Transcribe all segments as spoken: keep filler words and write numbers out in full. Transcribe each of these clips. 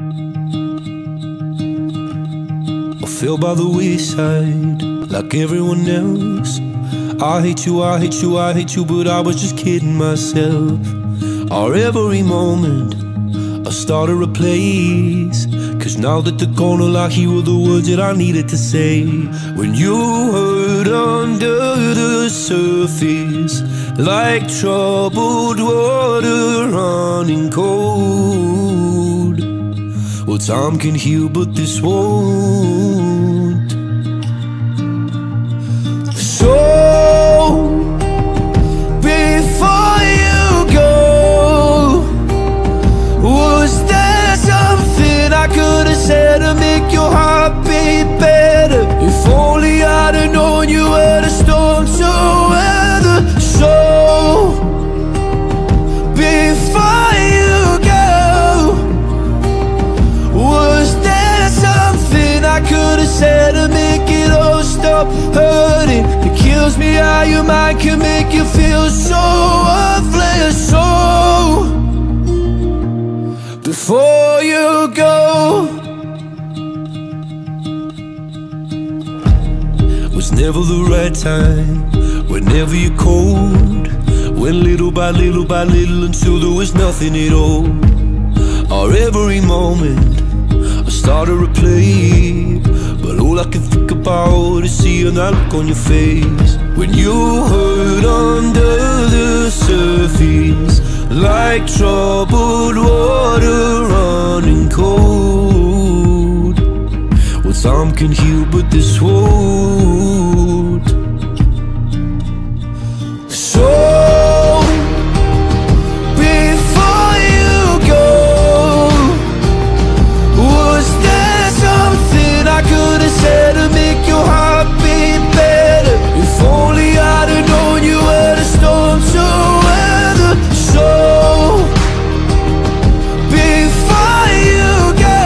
I fell by the wayside like everyone else. I hate you, I hate you, I hate you, but I was just kidding myself. Our every moment I started a place, cause now that they're gone, all I hear were the words that I needed to say. When you hurt under the surface, like troubled water running cold. Well, time can heal, but this won't. So, before you go, was there something I could have said to make your heart beat better? If only I'd have known you were the storm to weather. So, before you go, was there something I could have said to make it all stop hurting? It kills me how your mind can make you feel so worthless. So, before you go, was never the right time, whenever you're cold. Went little by little by little until there was nothing at all. Our every moment I started to replay, but all I can think about is seeing that look on your face. When you hurt under the surface, like troubled water running cold. Well, time can heal, but this won't. So, before you go, was there something I could have said to make your heart beat better? If only I'd have known you were the storm to weather. So, before you go,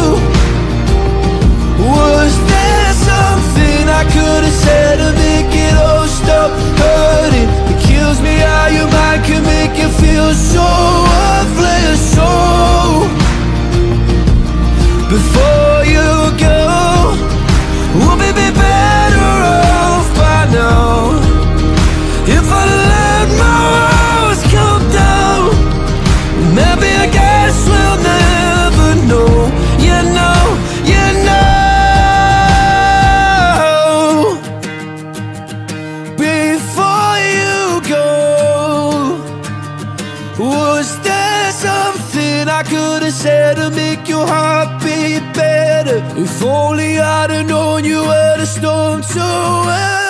was there something I could have said to make it all stop hurting? It kills me how your mind can make you feel so worthless. So, before you go, we'll be better off by now. If I let my walls come down, maybe I guess we'll never know. You know, you know. Before you go, was there something I could have said to make your heart beat better? If only I'd have known you were the storm to weather.